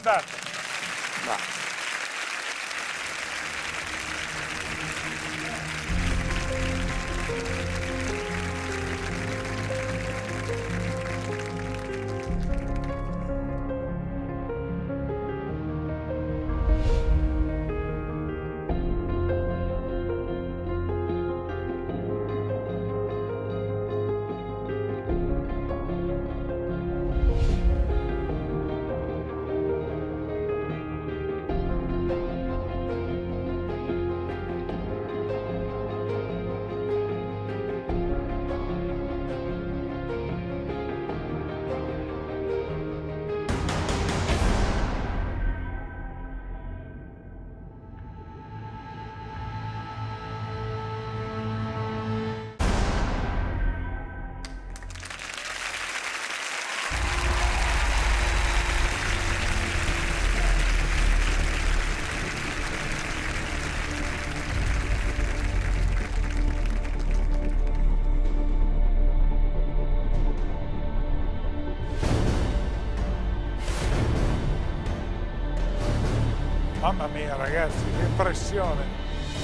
andata. Va. Mamma mia ragazzi, che impressione!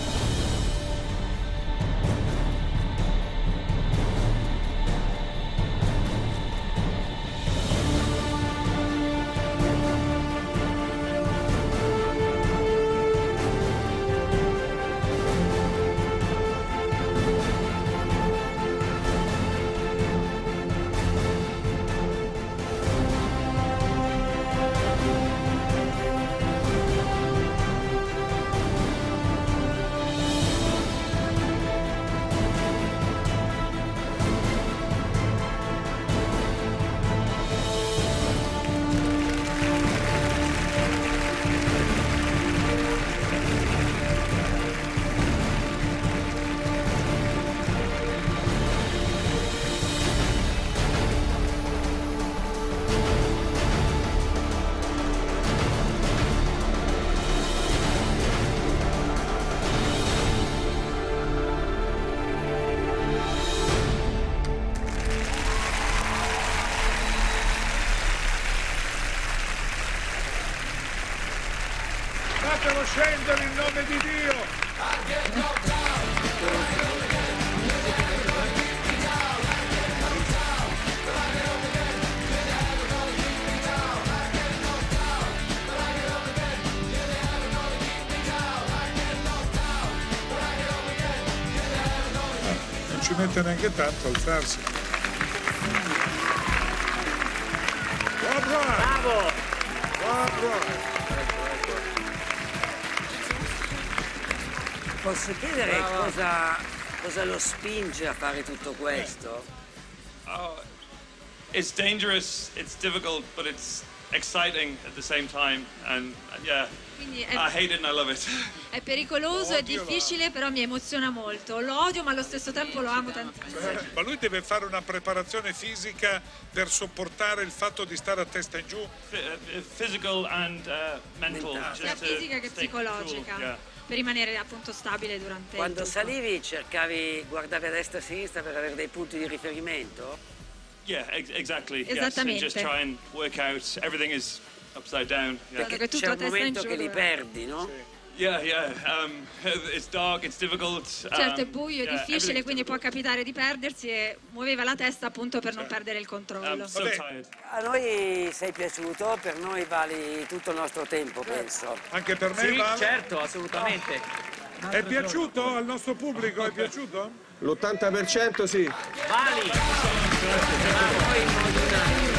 Fatelo scendere in nome di Dio! Non ci mette neanche tanto a alzarsi. Bravo! Bravo! Posso chiedere cosa lo spinge a fare tutto questo? It's dangerous, it's difficult, but it's exciting at the same time. And yeah, I hate it and I love it. È pericoloso, è difficile, però mi emoziona molto. Lo odio, ma allo stesso tempo lo amo tantissimo. Ma lui deve fare una preparazione fisica per sopportare il fatto di stare a testa in giù? Physical and mental. Sia fisica che psicologica. Cool, yeah. Per rimanere appunto stabile durante Quando il tutto. salivi cercavi, guardavi a destra e a sinistra per avere dei punti di riferimento? Yeah, exactly. Esattamente. Yes, and just try and work out. Everything is upside down. Yeah. Perché c'è un momento che li perdi, no? Sì. Yeah. It's dark, it's difficult. Certo, è buio, è difficile, everything's quindi può difficult. capitare di perdersi e muoveva la testa appunto per non perdere il controllo. So tired. A noi sei piaciuto, per noi vali tutto il nostro tempo, penso. Anche per me Sì, vale? certo, assolutamente. È piaciuto al nostro pubblico? È piaciuto? L'80% sì. Vali! Ma poi in modo unanime.